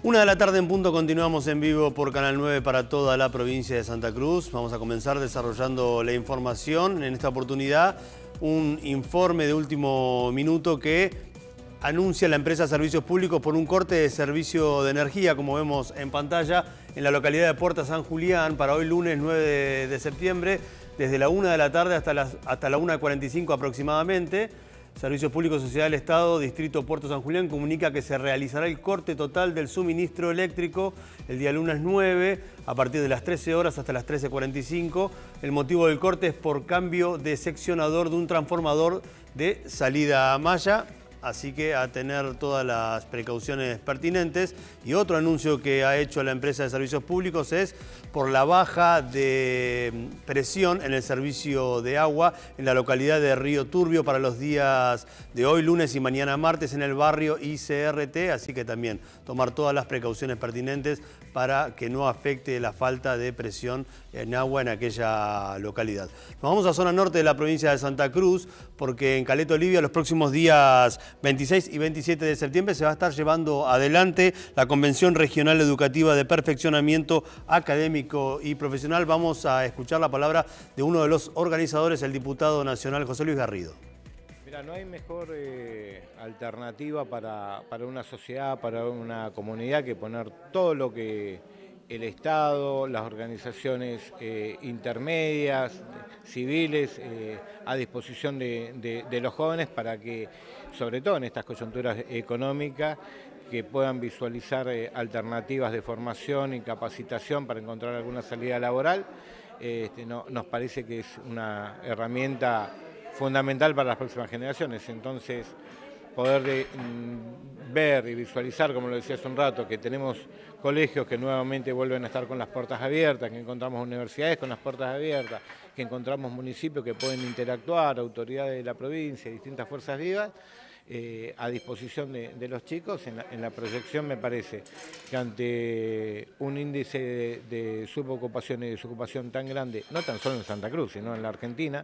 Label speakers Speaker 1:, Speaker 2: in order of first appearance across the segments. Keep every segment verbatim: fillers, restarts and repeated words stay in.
Speaker 1: Una de la tarde en punto, continuamos en vivo por Canal nueve para toda la provincia de Santa Cruz. Vamos a comenzar desarrollando la información. En esta oportunidad, un informe de último minuto que anuncia la empresa Servicios Públicos por un corte de servicio de energía, como vemos en pantalla, en la localidad de Puerto San Julián para hoy lunes nueve de septiembre, desde la una de la tarde hasta, las, hasta la una cuarenta y cinco aproximadamente. Servicios Públicos Sociedad del Estado, Distrito Puerto San Julián, comunica que se realizará el corte total del suministro eléctrico el día lunes nueve, a partir de las trece horas hasta las trece cuarenta y cinco. El motivo del corte es por cambio de seccionador de un transformador de salida a malla, así que a tener todas las precauciones pertinentes. Y otro anuncio que ha hecho la empresa de Servicios Públicos es por la baja de presión en el servicio de agua en la localidad de Río Turbio para los días de hoy, lunes y mañana martes en el barrio I C R T, así que también tomar todas las precauciones pertinentes para que no afecte la falta de presión en agua en aquella localidad. Nos vamos a zona norte de la provincia de Santa Cruz, porque en Caleta Olivia los próximos días veintiséis y veintisiete de septiembre se va a estar llevando adelante la Convención Regional Educativa de Perfeccionamiento Académico y Profesional. Vamos a escuchar la palabra de uno de los organizadores, el diputado nacional José Luis Garrido.
Speaker 2: Mira, no hay mejor eh, alternativa para, para una sociedad, para una comunidad, que poner todo lo que el Estado, las organizaciones eh, intermedias, civiles, eh, a disposición de, de, de los jóvenes para que, sobre todo en estas coyunturas económicas, que puedan visualizar eh, alternativas de formación y capacitación para encontrar alguna salida laboral. Este, no, nos parece que es una herramienta fundamental para las próximas generaciones. Entonces, poder eh, ver y visualizar, como lo decía hace un rato, que tenemos colegios que nuevamente vuelven a estar con las puertas abiertas, que encontramos universidades con las puertas abiertas, que encontramos municipios que pueden interactuar, autoridades de la provincia, distintas fuerzas vivas, eh, a disposición de, de los chicos. En la, en la proyección me parece que ante un índice de, de subocupación y desocupación tan grande, no tan solo en Santa Cruz, sino en la Argentina,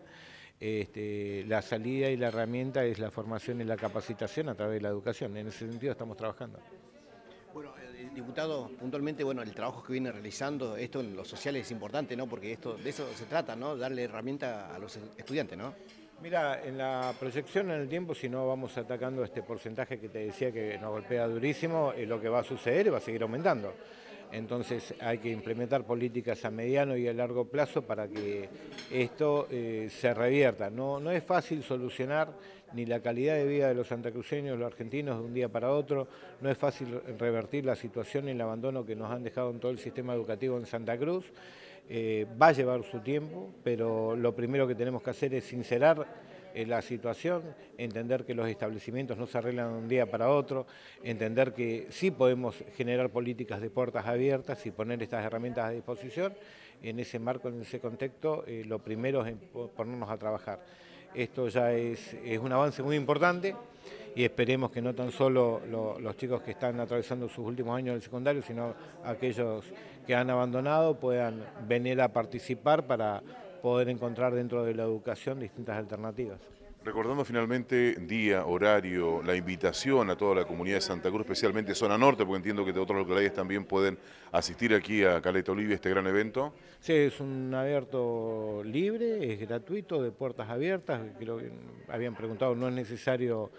Speaker 2: Este, la salida y la herramienta es la formación y la capacitación a través de la educación. En ese sentido estamos trabajando.
Speaker 3: Bueno, eh, diputado, puntualmente, bueno, el trabajo que viene realizando, esto en lo social es importante, ¿no? Porque esto, de eso se trata, ¿no? Darle herramienta a los estudiantes, ¿no?
Speaker 2: Mira, en la proyección en el tiempo, si no vamos atacando este porcentaje que te decía que nos golpea durísimo, eh, lo que va a suceder va a seguir aumentando. Entonces hay que implementar políticas a mediano y a largo plazo para que esto eh, se revierta. No, no es fácil solucionar ni la calidad de vida de los santacruceños, los argentinos, de un día para otro. No es fácil revertir la situación y el abandono que nos han dejado en todo el sistema educativo en Santa Cruz. Eh, va a llevar su tiempo, pero lo primero que tenemos que hacer es sincerar la situación, entender que los establecimientos no se arreglan de un día para otro, entender que sí podemos generar políticas de puertas abiertas y poner estas herramientas a disposición. En ese marco, en ese contexto, eh, lo primero es ponernos a trabajar. Esto ya es, es un avance muy importante y esperemos que no tan solo lo, los chicos que están atravesando sus últimos años del secundario, sino aquellos que han abandonado puedan venir a participar para poder encontrar dentro de la educación distintas alternativas.
Speaker 4: Recordando finalmente día, horario, la invitación a toda la comunidad de Santa Cruz, especialmente zona norte, porque entiendo que de otras localidades también pueden asistir aquí a Caleta Olivia, este gran evento.
Speaker 2: Sí, es un abierto libre, es gratuito, de puertas abiertas. Creo que habían preguntado, no es necesario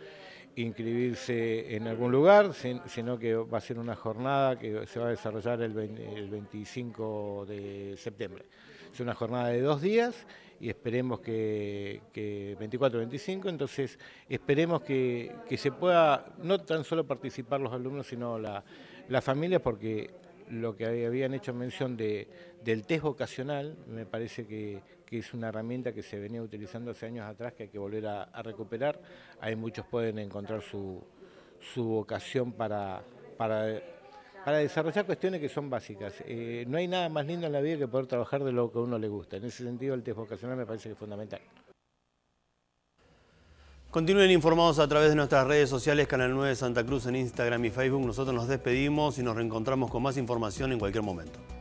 Speaker 2: inscribirse en algún lugar, sino que va a ser una jornada que se va a desarrollar el veinticinco de septiembre. Es una jornada de dos días y esperemos que, que veinticuatro y veinticinco, entonces esperemos que, que se pueda no tan solo participar los alumnos, sino la, la familia, porque lo que habían hecho mención de, del test vocacional me parece que, que es una herramienta que se venía utilizando hace años atrás, que hay que volver a, a recuperar. Ahí muchos pueden encontrar su, su vocación para, para, para desarrollar cuestiones que son básicas. Eh, no hay nada más lindo en la vida que poder trabajar de lo que a uno le gusta. En ese sentido, el test vocacional me parece que es fundamental.
Speaker 1: Continúen informados a través de nuestras redes sociales, Canal nueve Santa Cruz en Instagram y Facebook. Nosotros nos despedimos y nos reencontramos con más información en cualquier momento.